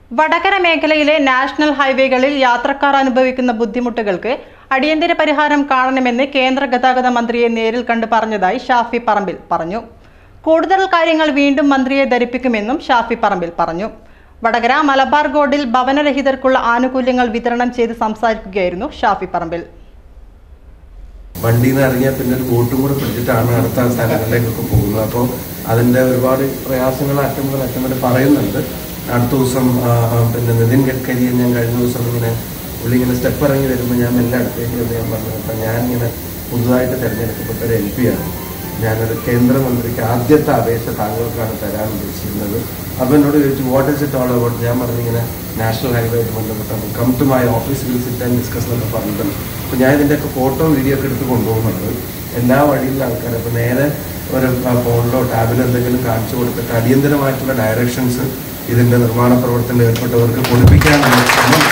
വടകര മേഖലയിലെ നാഷണൽ ഹൈവേകളിൽ യാത്രക്കാർ അനുഭവിക്കുന്ന ബുദ്ധിമുട്ടുകൾക്ക് അടിയന്തര പരിഹാരം കാണണമെന്ന് കേന്ദ്ര ഗതാഗത മന്ത്രിയെ നേരിൽ കണ്ട് പറഞ്ഞതായി ഷാഫി പറമ്പിൽ പറഞ്ഞു. കൂടുതൽ കാര്യങ്ങൾ വീണ്ടും മന്ത്രിയെ ധരിപ്പിക്കുമെന്നും ഷാഫി പറമ്പിൽ പറഞ്ഞു. വടകര മലബാർ ഗോൾഡിൽ ഭവനരഹിതർക്കുള്ള ആനുകൂല്യങ്ങൾ വിതരണം ചെയ്ത് സംസാരിക്കുകയായിരുന്നു ഷാഫി പറമ്പിൽ. വണ്ടിയിൽ നിന്ന് ഇറങ്ങിയാൽ പിന്നെ ഒരു ബോട്ടും കൂടെ പിടിച്ചിട്ടാണ് അടുത്ത സ്ഥലങ്ങളിലേക്കൊക്കെ പോകുന്നത്. അപ്പോൾ അതിൻ്റെ ഒരുപാട് പ്രയാസങ്ങൾ അറ്റം വരെ പറയുന്നുണ്ട്. അടുത്ത ദിവസം പിന്നെ നിതിൻ ഗഡ്കരിയെ ഞാൻ കഴിഞ്ഞ ദിവസം പുള്ളി ഇങ്ങനെ സ്റ്റെപ്പ് ഇറങ്ങി വരുമ്പോൾ ഞാൻ മെല്ലെ അടുത്തേക്ക് വന്ന് ഞാൻ പറഞ്ഞു, അപ്പം ഞാനിങ്ങനെ പുതുതായിട്ട് തിരഞ്ഞെടുക്കപ്പെട്ട ഒരു MP ആണ്. ഞാനൊരു കേന്ദ്രമന്ത്രിക്ക് ആദ്യത്തെ അപേക്ഷ താങ്കൾക്കാണ് തരാൻ ഉദ്ദേശിക്കുന്നത്. അപ്പോൾ എന്നോട് ചോദിച്ചു what is it all about. ഞാൻ പറഞ്ഞിങ്ങനെ നാഷണൽ ഹൈവേയായിട്ട് ബന്ധപ്പെട്ടാണ് come to my office will sit and discuss എന്നൊക്കെ പറഞ്ഞിട്ടുണ്ട്. അപ്പോൾ ഞാൻ ഇതിൻ്റെയൊക്കെ ഫോട്ടോ വീഡിയോ ഒക്കെ എടുത്ത് കൊണ്ടുപോകുന്നുണ്ട്. എല്ലാ വഴിയിലും ആൾക്കാർ അപ്പോൾ നേരെ ഒരു ഫോണിലോ ടാബിലോ എന്തെങ്കിലും കാണിച്ചു കൊടുത്തിട്ട് അടിയന്തരമായിട്ടുള്ള ഡയറക്ഷൻസ് ഇതിൻ്റെ നിർമ്മാണ പ്രവർത്തനത്തിൽ ഏർപ്പെട്ടവർക്ക് കൊടുപ്പിക്കാനുള്ള ശ്രമം